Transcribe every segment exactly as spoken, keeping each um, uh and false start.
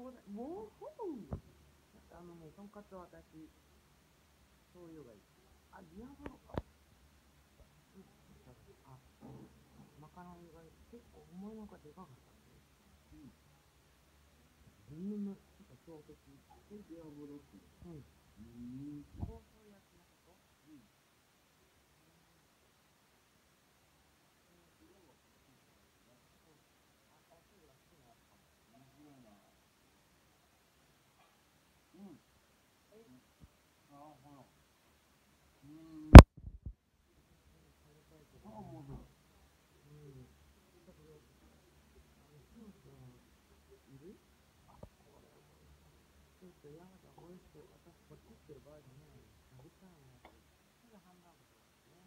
ございます。もう、ほぼ、あのね、とんかつは私、醤油がいい。あ、ディアボロか。うん、あ、マカロニが結構思いのがでかかったんで。うん。ズーム、ちょっと衝撃。これディアボロっていう。うん。うーん。香草焼きのこと。うん。色もついてますね。うん。あ、お醤油が好きなやつかも。面白いな。うん。え、あ、ほら。うーん。食べたいけど。あ、もうどう。うん。ちょっと、あの、スープいる。あ、これ美味しい。ちょっとやだ、美味しい。私、こっちってる場合じゃないの。食べたいなって。それハンバーグとかですね。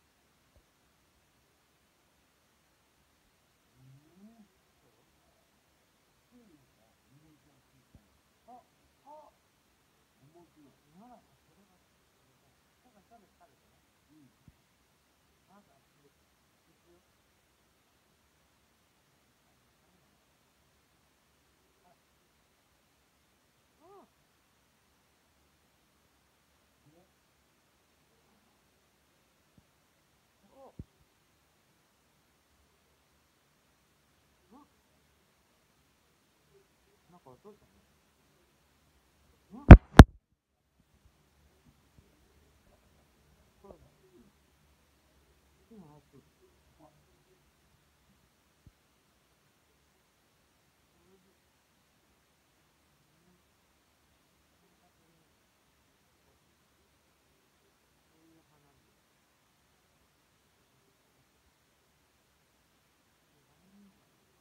うん。そう。そういうのか。日本茶ついたの。あ、あ、面白い。なら、それは食べたい。だから食べて食べてね。うん。まずは、いくよ。うん。ね。お、うん。なんか音したね。うん。そうだ。好きなやつ。あ、おいしい。うん。とんかつに、そういう花火。うん。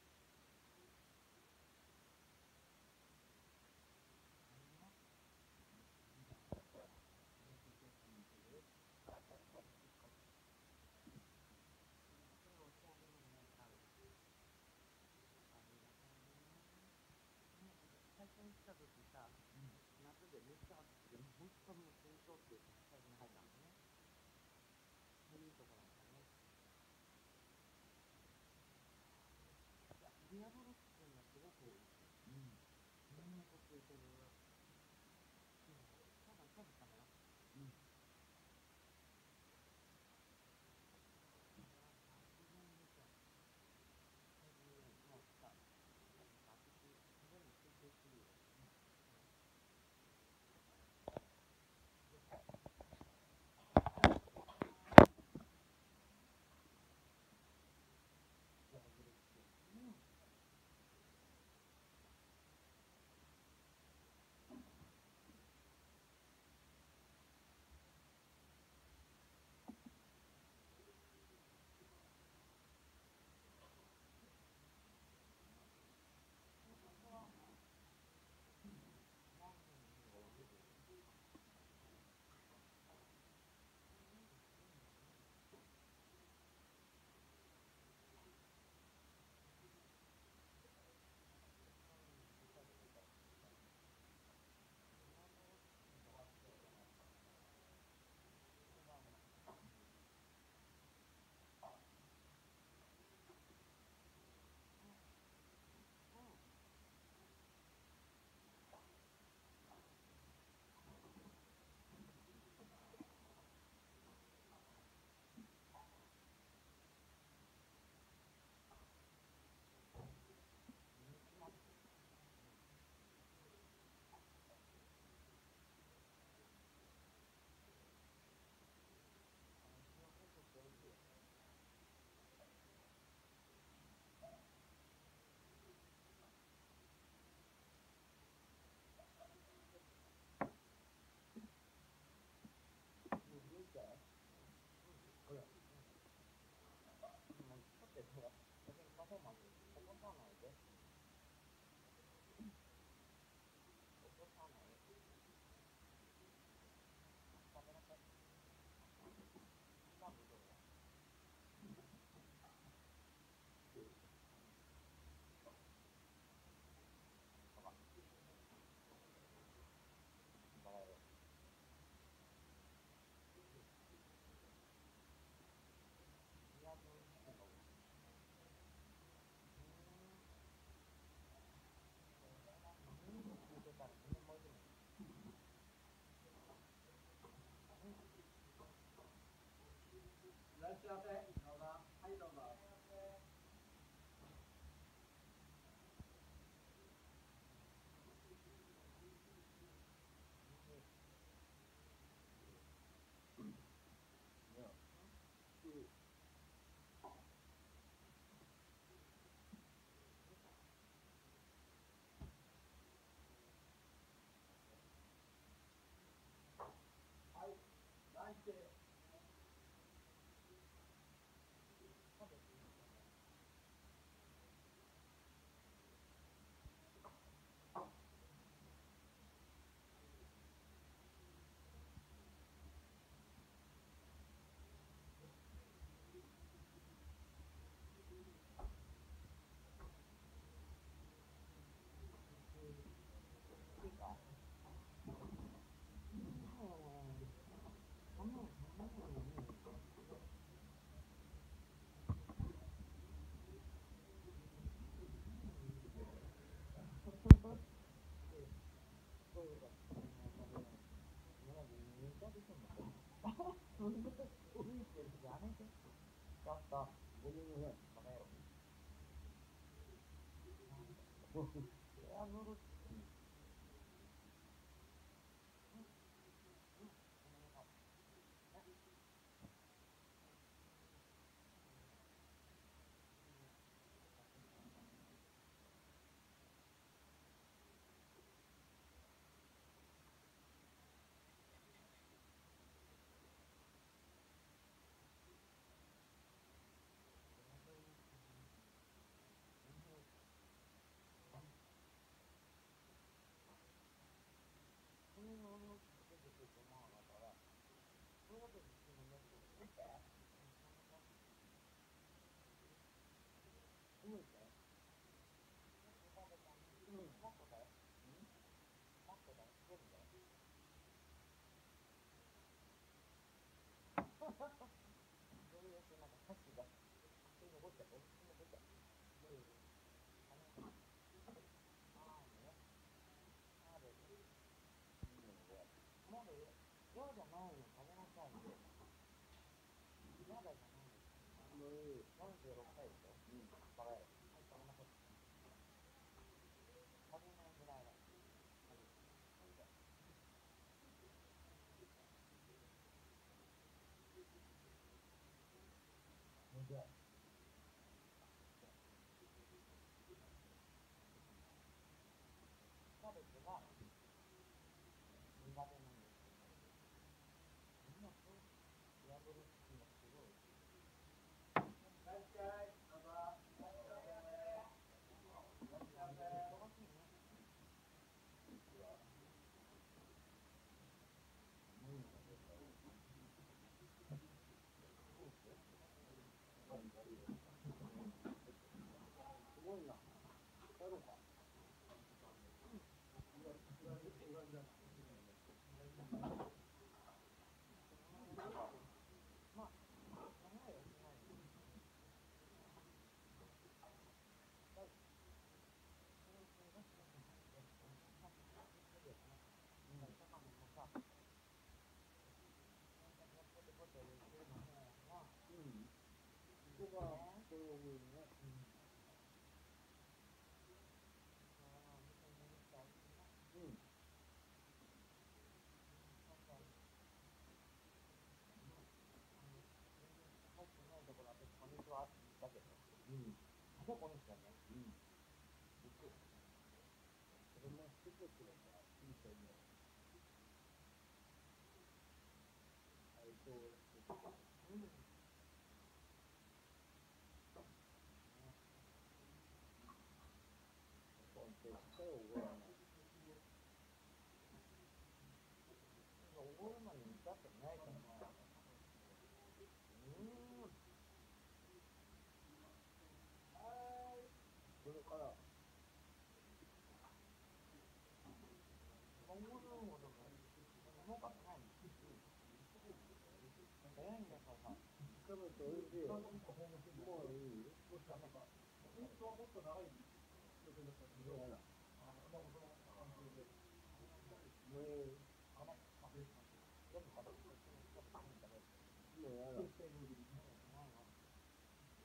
最初に来た時さ、うん、夏でめっちゃ暑くて、本当もう戦争っていうか、最初に入ったんだね。そういうとこなんだね。いや、ディアボロっていうのはすごく美味しい。うん。ニンニクついてる。うん。多分食べたのよ。うん。これはさすがに出ちゃう。それでね、もうさ、なんか私、食べるの休憩するよ。うん。うん。ディアボロって。うん。ほら、もうちょっとほら、私のパフォーマンス起こさないで。起こさない。食べなさい。ハンバーグどうよ。ほら、バラよ。ディアボロっていうのが美味しい。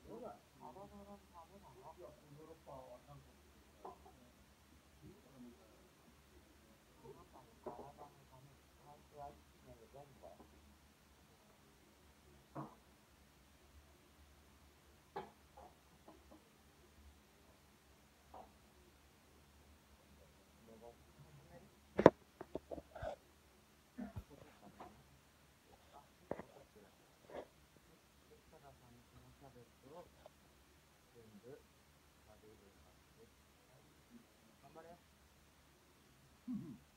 そうだ、体のためなの。 ヨーロッパは韓国とか、 あなたの体のために最初はいちねんで全部だよ。キャベツを全部食べるはずです。頑張れ。